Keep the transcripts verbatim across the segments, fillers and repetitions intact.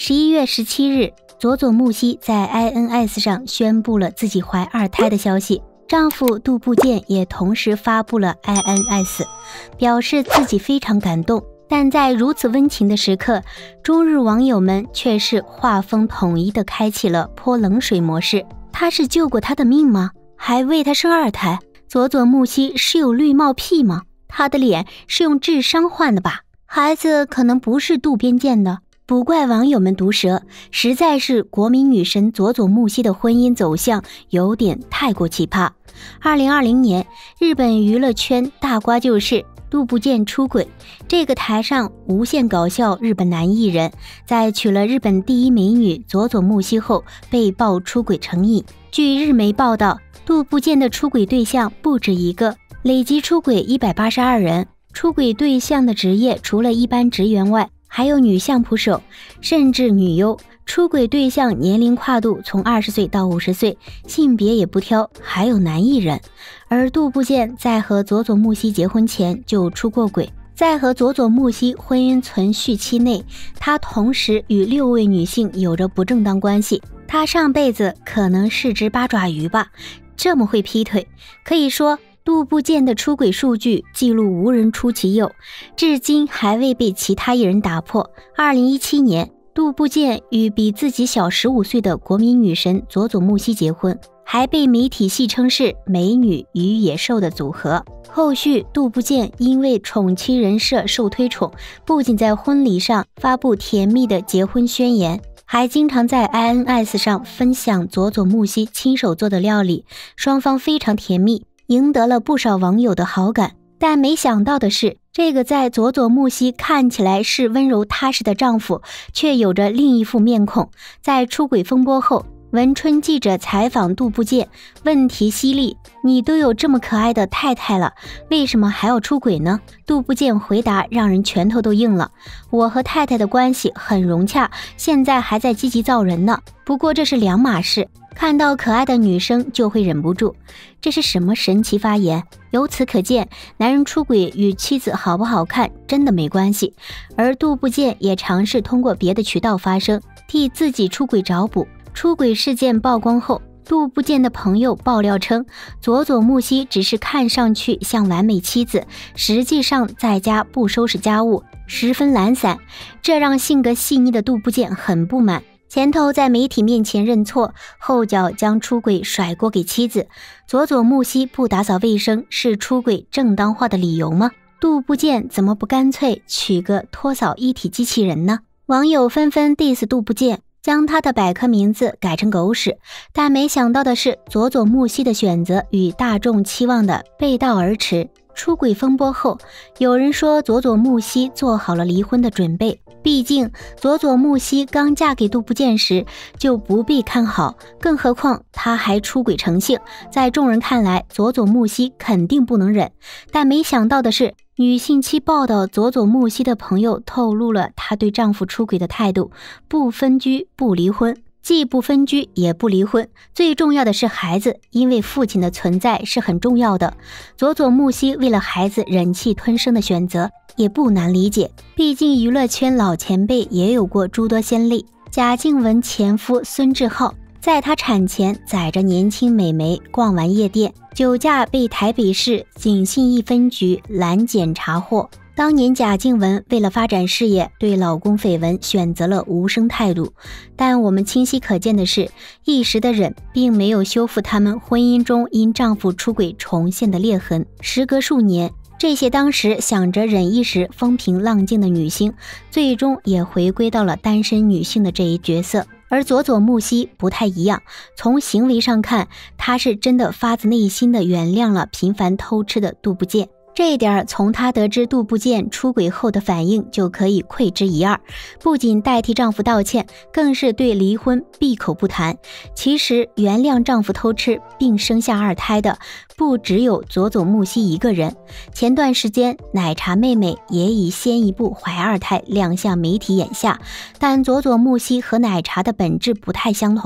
十一月十七日，佐佐木希在 I N S 上宣布了自己怀二胎的消息，丈夫渡部建也同时发布了 I N S， 表示自己非常感动。但在如此温情的时刻，中日网友们却是画风统一的开启了泼冷水模式。他是救过他的命吗？还为他生二胎？佐佐木希是有绿帽癖吗？他的脸是用智商换的吧？孩子可能不是渡边建的。不怪网友们毒舌，实在是国民女神佐佐木希的婚姻走向有点太过奇葩。二零二零年，日本娱乐圈大瓜就是渡部建出轨。这个台上无限搞笑日本男艺人，在娶了日本第一美女佐佐木希后，被曝出轨成瘾。据日媒报道，渡部建的出轨对象不止一个，累计出轨一百八十二人。出轨对象的职业除了一般职员外，还有女相扑手，甚至女优。出轨对象年龄跨度从二十岁到五十岁，性别也不挑，还有男艺人。而渡部建在和佐佐木希结婚前就出过轨，在和佐佐木希婚姻存续期内，他同时与六位女性有着不正当关系。他上辈子可能是只八爪鱼吧，这么会劈腿。可以说渡部建的出轨数据记录无人出其右，至今还未被其他艺人打破。二零一七年，渡部建与比自己小十五岁的国民女神佐佐木希结婚，还被媒体戏称是美女与野兽的组合。后续渡部建因为宠妻人设受推崇，不仅在婚礼上发布甜蜜的结婚宣言，还经常在 I N S 上分享佐佐木希亲手做的料理，双方非常甜蜜，赢得了不少网友的好感。但没想到的是，这个在佐佐木希看起来是温柔踏实的丈夫，却有着另一副面孔。在出轨风波后，文春记者采访渡部建，问题犀利：你都有这么可爱的太太了，为什么还要出轨呢？渡部建回答让人拳头都硬了：我和太太的关系很融洽，现在还在积极造人呢。不过这是两码事，看到可爱的女生就会忍不住，这是什么神奇发言？由此可见，男人出轨与妻子好不好看真的没关系。而渡部建也尝试通过别的渠道发声，替自己出轨找补。出轨事件曝光后，渡部建的朋友爆料称，佐佐木希只是看上去像完美妻子，实际上在家不收拾家务，十分懒散，这让性格细腻的渡部建很不满。前头在媒体面前认错，后脚将出轨甩锅给妻子。佐佐木希不打扫卫生是出轨正当化的理由吗？渡部建怎么不干脆取个拖扫一体机器人呢？网友纷纷 diss 渡部建，将他的百科名字改成狗屎。但没想到的是，佐佐木希的选择与大众期望的背道而驰。出轨风波后，有人说佐佐木希做好了离婚的准备，毕竟佐佐木希刚嫁给渡部建时就不被看好，更何况他还出轨成性，在众人看来佐佐木希肯定不能忍。但没想到的是，女性期报道佐佐木希的朋友透露了她对丈夫出轨的态度：不分居不离婚，既不分居也不离婚，最重要的是孩子，因为父亲的存在是很重要的。佐佐木希为了孩子忍气吞声的选择也不难理解，毕竟娱乐圈老前辈也有过诸多先例。贾静雯前夫孙志浩在她产前载着年轻美眉逛完夜店，酒驾被台北市警信一分局拦检查获。当年贾静雯为了发展事业，对老公绯闻选择了无声态度，但我们清晰可见的是，一时的忍并没有修复他们婚姻中因丈夫出轨重现的裂痕。时隔数年，这些当时想着忍一时风平浪静的女星，最终也回归到了单身女性的这一角色。而佐佐木希不太一样，从行为上看，她是真的发自内心的原谅了频繁偷吃的渡部建。这一点从她得知渡部建出轨后的反应就可以窥之一二，不仅代替丈夫道歉，更是对离婚闭口不谈。其实原谅丈夫偷吃并生下二胎的不只有佐佐木希一个人，前段时间奶茶妹妹也已先一步怀二胎亮相媒体眼下，但佐佐木希和奶茶的本质不太相同。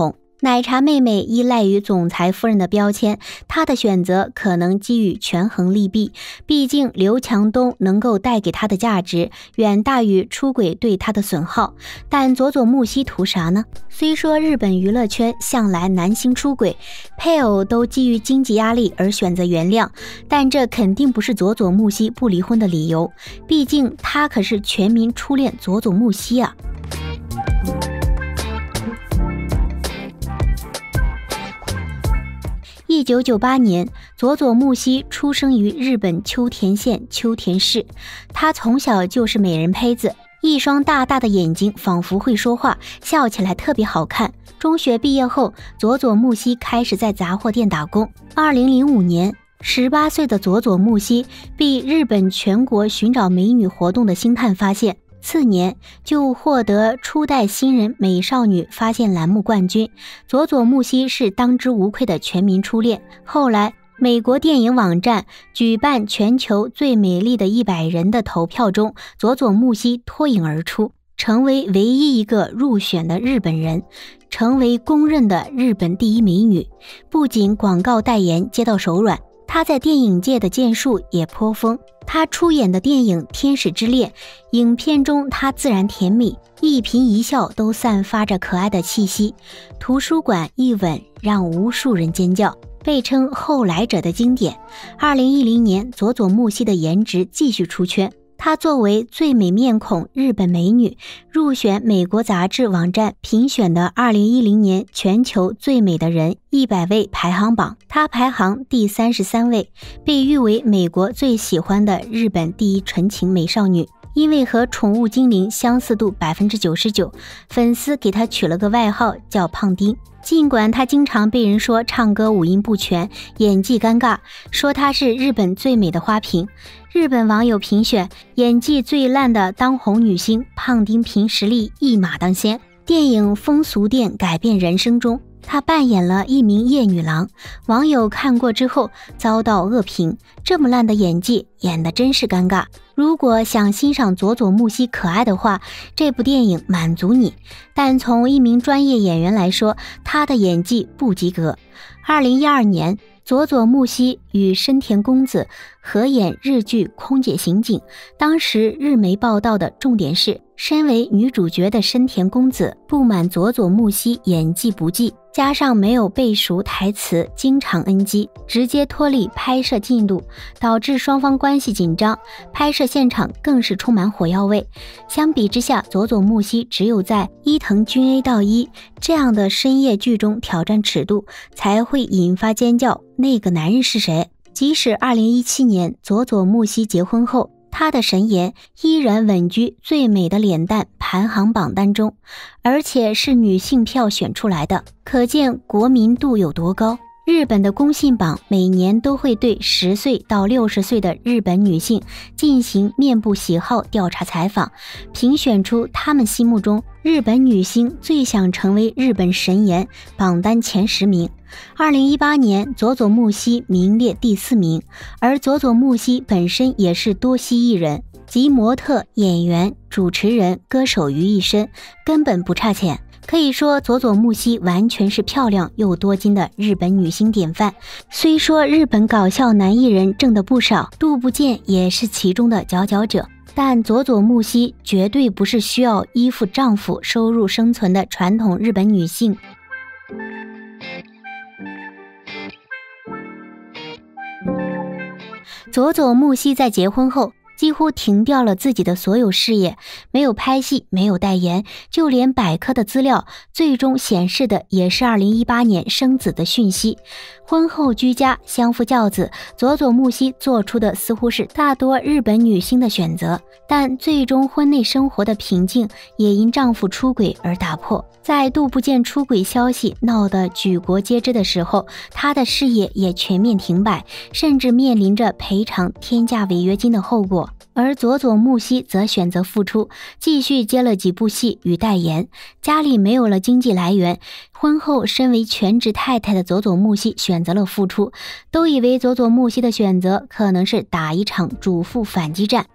奶茶妹妹依赖于总裁夫人的标签，她的选择可能基于权衡利弊，毕竟刘强东能够带给她的价值远大于出轨对她的损耗。但佐佐木希图啥呢？虽说日本娱乐圈向来男星出轨，配偶都基于经济压力而选择原谅，但这肯定不是佐佐木希不离婚的理由，毕竟他可是全民初恋佐佐木希啊。一九九八年，佐佐木希出生于日本秋田县秋田市。他从小就是美人胚子，一双大大的眼睛仿佛会说话，笑起来特别好看。中学毕业后，佐佐木希开始在杂货店打工。二零零五年，十八岁的佐佐木希被日本全国寻找美女活动的星探发现，次年就获得初代新人美少女发现栏目冠军。佐佐木希是当之无愧的全民初恋。后来美国电影网站举办全球最美丽的一百人的投票中，佐佐木希脱颖而出，成为唯一一个入选的日本人，成为公认的日本第一美女。不仅广告代言接到手软，她在电影界的建树也颇丰。她出演的电影《天使之恋》，影片中她自然甜美，一颦一笑都散发着可爱的气息。图书馆一吻让无数人尖叫，被称后来者的经典。二零一零年，佐佐木希的颜值继续出圈。她作为最美面孔日本美女，入选美国杂志网站评选的二零一零年全球最美的人一百位排行榜，她排行第三十三位，被誉为美国最喜欢的日本第一纯情美少女。因为和宠物精灵相似度 百分之九十九， 粉丝给她取了个外号叫胖丁。尽管她经常被人说唱歌五音不全，演技尴尬，说她是日本最美的花瓶。日本网友评选演技最烂的当红女星，胖丁凭实力一马当先。电影《风俗店改变人生》中，她扮演了一名夜女郎，网友看过之后遭到恶评，这么烂的演技演得真是尴尬。如果想欣赏佐佐木希可爱的话，这部电影满足你，但从一名专业演员来说，她的演技不及格。二零一二年，佐佐木希与深田恭子合演日剧《空姐刑警》，当时日媒报道的重点是，身为女主角的深田恭子不满佐佐木希演技不济，加上没有背熟台词，经常 N G， 直接拖累拍摄进度，导致双方关系紧张，拍摄现场更是充满火药味。相比之下，佐佐木希只有在伊藤君 A 到一这样的深夜剧中挑战尺度，才会引发尖叫，那个男人是谁？即使二零一七年佐佐木希结婚后，她的神颜依然稳居最美的脸蛋排行榜单中，而且是女性票选出来的，可见国民度有多高。日本的公信榜每年都会对十岁到六十岁的日本女性进行面部喜好调查采访，评选出她们心目中日本女星最想成为日本神颜榜单前十名。二零一八年，佐佐木希名列第四名，而佐佐木希本身也是多栖艺人，集模特、演员、主持人、歌手于一身，根本不差钱。可以说佐佐木希完全是漂亮又多金的日本女星典范。虽说日本搞笑男艺人挣得不少，杜部健也是其中的佼佼者，但佐佐木希绝对不是需要依附丈夫收入生存的传统日本女性。佐佐木希在结婚后几乎停掉了自己的所有事业，没有拍戏，没有代言，就连百科的资料最终显示的也是二零一八年生子的讯息。婚后居家，相夫教子，佐佐木希做出的似乎是大多日本女星的选择，但最终婚内生活的平静也因丈夫出轨而打破。在杜部健出轨消息闹得举国皆知的时候，她的事业也全面停摆，甚至面临着赔偿天价违约金的后果。而佐佐木希则选择复出，继续接了几部戏与代言。家里没有了经济来源，婚后身为全职太太的佐佐木希选择了复出。都以为佐佐木希的选择可能是打一场主妇反击战，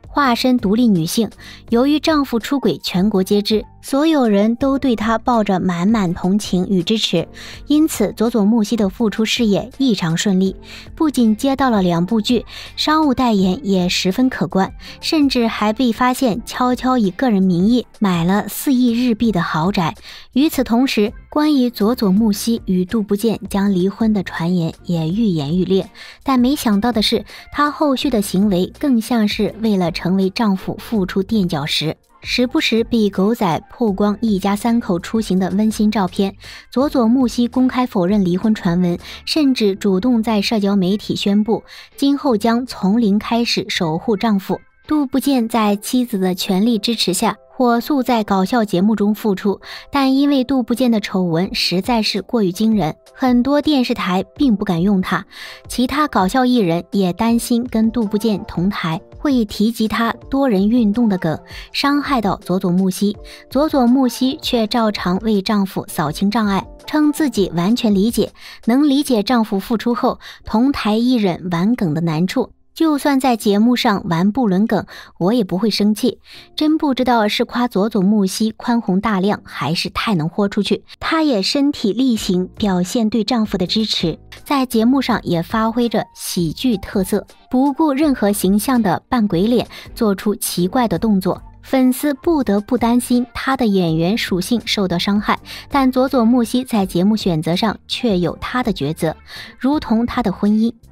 化身独立女性。由于丈夫出轨全国皆知，所有人都对她抱着满满同情与支持，因此佐佐木希的复出事业异常顺利，不仅接到了两部剧，商务代言也十分可观，甚至还被发现悄悄以个人名义买了四亿日币的豪宅。与此同时，关于佐佐木希与杜部建将离婚的传言也愈演愈烈，但没想到的是，她后续的行为更像是为了成为丈夫付出垫脚石，时不时被狗仔曝光一家三口出行的温馨照片。佐佐木希公开否认离婚传闻，甚至主动在社交媒体宣布，今后将从零开始守护丈夫。杜部建在妻子的全力支持下，火速在搞笑节目中复出，但因为杜部建的丑闻实在是过于惊人，很多电视台并不敢用他。其他搞笑艺人也担心跟杜部建同台会提及他多人运动的梗，伤害到佐佐木希。佐佐木希却照常为丈夫扫清障碍，称自己完全理解，能理解丈夫复出后同台艺人玩梗的难处。就算在节目上玩不伦梗，我也不会生气。真不知道是夸佐佐木希宽宏大量，还是太能豁出去。她也身体力行表现对丈夫的支持，在节目上也发挥着喜剧特色，不顾任何形象的扮鬼脸，做出奇怪的动作。粉丝不得不担心她的演员属性受到伤害，但佐佐木希在节目选择上却有她的抉择，如同她的婚姻。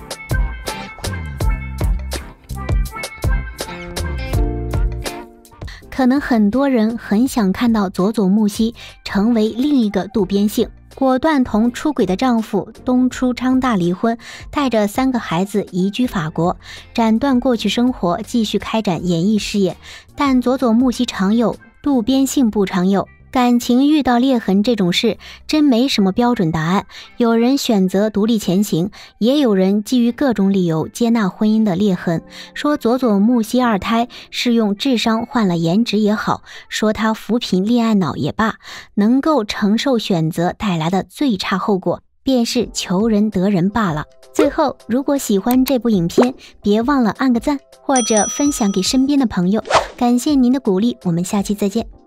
可能很多人很想看到佐佐木希成为另一个渡边杏，果断同出轨的丈夫东出昌大离婚，带着三个孩子移居法国，斩断过去生活，继续开展演艺事业。但佐佐木希常有，渡边杏不常有。感情遇到裂痕这种事真没什么标准答案，有人选择独立前行，也有人基于各种理由接纳婚姻的裂痕。说佐佐木希二胎是用智商换了颜值也好，说他扶贫恋爱脑也罢，能够承受选择带来的最差后果，便是求人得人罢了。最后，如果喜欢这部影片，别忘了按个赞或者分享给身边的朋友，感谢您的鼓励，我们下期再见。